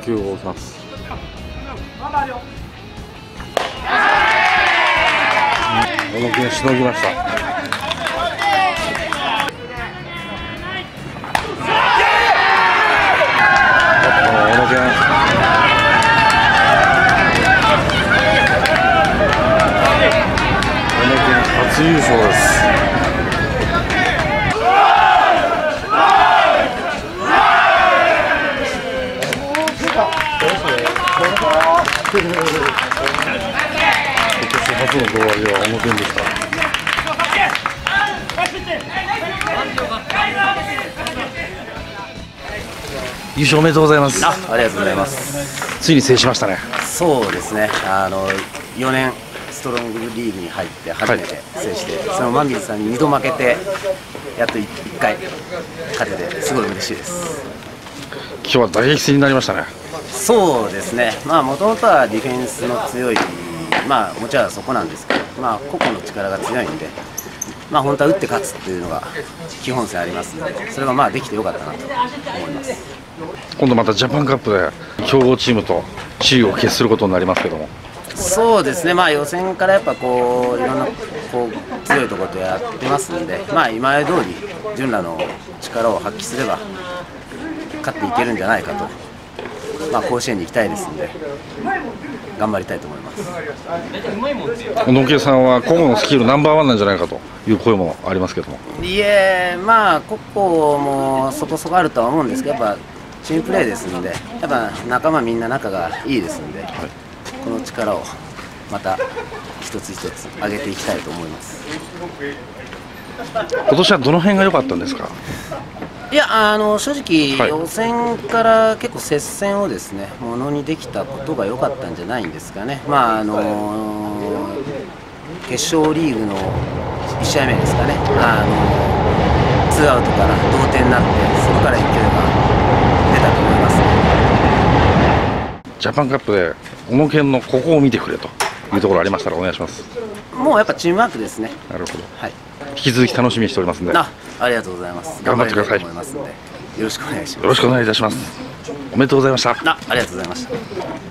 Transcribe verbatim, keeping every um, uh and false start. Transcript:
球を打ちます。小野健しのぎました。小野健初優勝です。今年初の胴上げは小野健でした。優勝おめでとうございます。 あ、ありがとうございます。 ついに制しましたね。 そうですね。あのよねんストロングリーグに入って初めて制して、はい、その万水さんににど負けてやっといっかい勝ててすごい嬉しいです。 今日は打撃戦になりましたね。 そうですね。まあもともとはディフェンスの強い、まあもちろんそこなんですけど、まあ個々の力が強いんで、まあ本当は打って勝つっていうのが基本線ありますので、それがまあできてよかったなと思います。 今度またジャパンカップで強豪チームと首位を決することになりますけども。 そうですね。まあ予選からやっぱこういろんなこう強いところとやってますんで、まあ今まで通り純らの力を発揮すれば勝っていけるんじゃないかと。まあ甲子園に行きたいですので頑張りたいと思います。 小野健さんは個々のスキルナンバーワンなんじゃないかという声もありますけども。 いえ、まあ個々もそこそこあるとは思うんですけど、やっぱチームプレーですので、やっぱ仲間みんな仲がいいですので、はい、この力をまた一つ一つ上げていきたいと思います。 今年はどの辺が良かったんですか？ いや、あの正直、 はい、 予選から結構接戦をですねものにできたことが良かったんじゃないんですかね。まああの決勝リーグのいち試合目ですかね、あのツーアウトから同点になって、そこから勢いが出たと思います、ね。 ジャパンカップで小野健のここを見てくれというところありましたらお願いします。 もうやっぱチームワークですね。 なるほど。 はい。 引き続き楽しみにしておりますので。 あ、ありがとうございます。 頑張ってください。 頑張りたいと思いますので、よろしくお願いします。 よろしくお願いいたします。おめでとうございました。 あ、ありがとうございました。